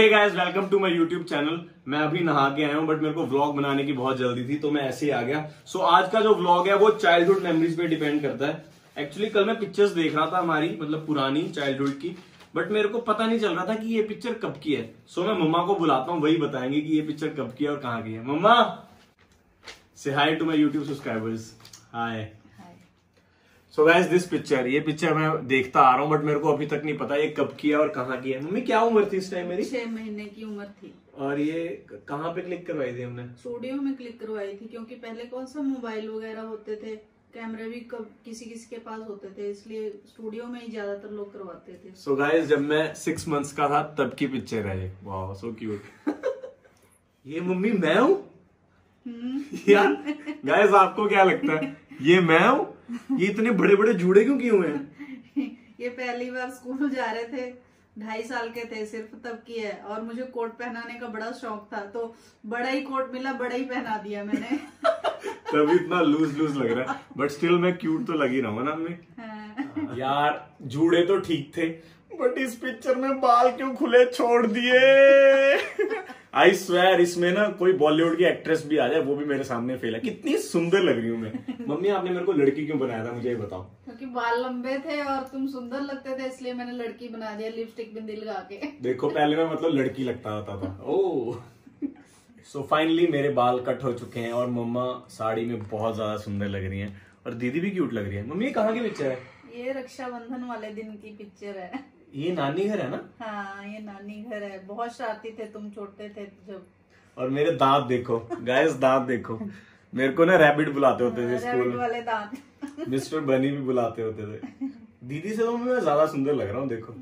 Hey guys, welcome to my YouTube channel. मैं अभी नहा के आया हूँ, बट मेरे को व्लॉग बनाने की बहुत जल्दी थी तो मैं ऐसे ही आ गया। सो आज का जो व्लॉग है वो चाइल्डहुड मेमोरीज पे डिपेंड करता है। एक्चुअली कल मैं पिक्चर्स देख रहा था हमारी, मतलब पुरानी चाइल्डहुड की, बट मेरे को पता नहीं चल रहा था कि ये पिक्चर कब की है। सो मैं मम्मा को बुलाता हूँ, वही बताएंगे कि ये पिक्चर कब की है और कहाँ की है। मम्मा से hi to my YouTube subscribers. Hi. So guys this picture, ये पिक्चर मैं देखता आ रहा हूँ, बट मेरे को अभी तक नहीं पता ये कब की है और कहाँ की है। मम्मी क्या उम्र थी इस टाइम मेरी? 6 महीने की उम्र थी। और ये कहाँ पे क्लिक करवाई थी हमने? स्टूडियो में क्लिक करवाई थी, क्योंकि पहले कौन सा मोबाइल वगैरह होते थे, कैमरे भी किसी किसी के पास होते थे, इसलिए स्टूडियो में ही ज्यादातर लोग करवाते थे। सो गाइस जब मैं 6 मंथ्स का था तब की पिक्चर है ये। वाह सो क्यूट। ये मम्मी मैं हूँ यार। गाइस आपको क्या लगता है ये मैं हूँ? ये इतने बड़े बड़े जूड़े क्यों किए हुए हैं? ये पहली बार स्कूल जा रहे थे, 2.5 साल के थे सिर्फ, तब की है। और मुझे कोट पहनाने का बड़ा शौक था, तो बड़ा ही कोट मिला, बड़ा ही पहना दिया मैंने। तभी इतना लूज लूज लग रहा है, बट स्टिल मैं क्यूट तो लगी रहा हूँ ना मम्मी। यार जूड़े तो ठीक थे, बट इस पिक्चर में बाल क्यों खुले छोड़ दिए? आई स्वेयर इसमें ना कोई बॉलीवुड की एक्ट्रेस भी आ जाए वो भी मेरे सामने फेल है। कितनी सुंदर लग रही हूँ मैं। मम्मी आपने मेरे को लड़की क्यों बनाया था मुझे ये बताओ? क्योंकि बाल लंबे थे और तुम सुंदर लगते थे, इसलिए मैंने लड़की बना दिया, लिपस्टिक बिंदी लगा के। देखो पहले मैं मतलब लड़की लगता होता था। ओह सो फाइनली मेरे बाल कट हो चुके हैं और मम्मा साड़ी में बहुत ज्यादा सुंदर लग रही हैं और दीदी भी क्यूट लग रही है। मम्मी ये कहाँ की पिक्चर है? ये रक्षाबंधन वाले दिन की पिक्चर है। ये नानी घर है ना? हाँ ये नानी घर है। बहुत शरारती थे तुम छोटे थे जब। और मेरे दांत देखो गाइस, दांत देखो। मेरे को ना रैबिट बुलाते होते थे स्कूल में, वाले दांत। मिस्टर बनी भी बुलाते होते थे। दीदी से तो मैं ज्यादा सुंदर लग रहा हूँ देखो।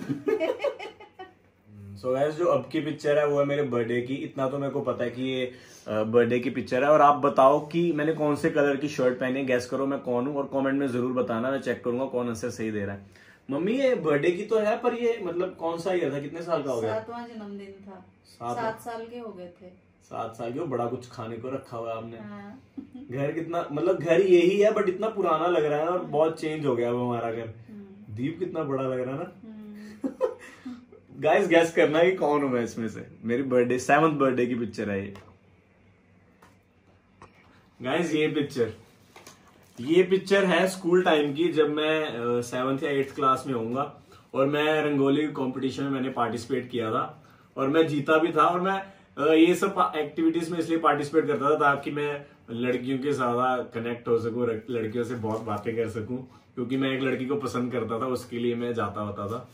सो गाइस जो अब की पिक्चर है वो है मेरे बर्थडे की। इतना तो मेरे को पता है कि ये बर्थडे की पिक्चर है। और आप बताओ कि मैंने कौन से कलर की शर्ट पहनी है, गैस करो मैं कौन हूँ और कमेंट में जरूर बताना, मैं चेक करूंगा कौन आंसर सही दे रहा है। मम्मी ये बर्थडे की तो है, पर ये मतलब कौन सा ईयर था, कितने साल का हो गया? 7वां जन्मदिन था। 7 साल के हो गए थे। 7 साल के। बड़ा कुछ खाने को रखा हुआ है आपने। हाँ। घर कितना, मतलब घर यही है बट इतना पुराना लग रहा है और बहुत चेंज हो गया अब हमारा घर। दीप कितना बड़ा लग रहा है ना। गाइस गैस करना कि कौन हूं मैं इसमें से। मेरी बर्थडे 7th बर्थडे की पिक्चर है ये। गाइस ये पिक्चर है स्कूल टाइम की, जब मैं 7th या 8th क्लास में होऊंगा और मैं रंगोली कॉम्पिटिशन में मैंने पार्टिसिपेट किया था और मैं जीता भी था। और मैं ये सब एक्टिविटीज में इसलिए पार्टिसिपेट करता था ताकि मैं लड़कियों के ज्यादा कनेक्ट हो सकूं, लड़कियों से बहुत बातें कर सकूं, क्योंकि मैं एक लड़की को पसंद करता था, उसके लिए मैं जाता होता था।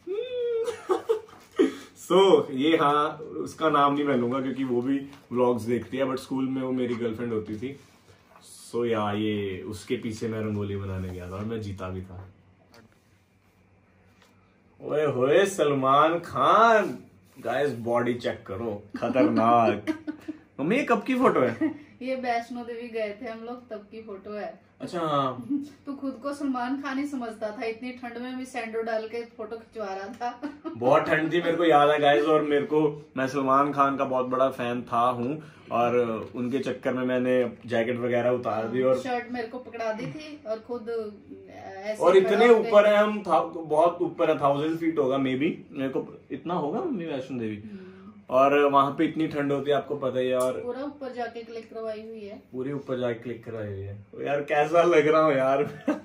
ये हाँ उसका नाम नहीं मैं लूंगा क्योंकि वो भी व्लॉग्स देखती है, बट स्कूल में वो मेरी गर्लफ्रेंड होती थी। ये उसके पीछे मैं रंगोली बनाने गया था और मैं जीता भी था। ओए होए Salman Khan. Guys body check करो, खतरनाक। मम्मी ये कब की फोटो है? ये वैष्णो देवी गए थे हम लोग, तब की फोटो है। अच्छा हाँ। तू खुद को सलमान खान ही समझता था, इतनी ठंड में भी सैंडो डाल के फोटो खिंचवा रहा था। बहुत ठंड थी, मेरे को याद है गाइस। और मैं सलमान खान का बहुत बड़ा फैन हूँ और उनके चक्कर में मैंने जैकेट वगैरह उतार दी और शर्ट मेरे को पकड़ा दी थी और खुद ऐसे। और इतने ऊपर है हम, बहुत ऊपर है, 1000 फीट होगा मे बी, मेरे को इतना होगा मम्मी, वैष्णो देवी। और वहां पे इतनी ठंड होती है आपको पता ही है। और पूरा ऊपर जाके क्लिक करवाई हुई है, पूरी ऊपर जाके क्लिक करवाई हुई है। तो यार कैसा लग रहा हूँ यार।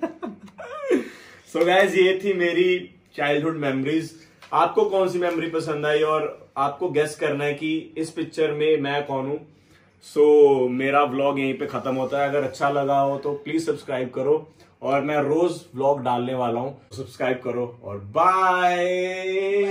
सो गाइस ये थी मेरी चाइल्डहुड मेमोरीज। आपको कौन सी मेमोरी पसंद आई और आपको गेस करना है कि इस पिक्चर में मैं कौन हूँ। मेरा व्लॉग यहीं पे खत्म होता है। अगर अच्छा लगा हो तो प्लीज सब्सक्राइब करो और मैं रोज व्लॉग डालने वाला हूँ, सब्सक्राइब करो और बाय।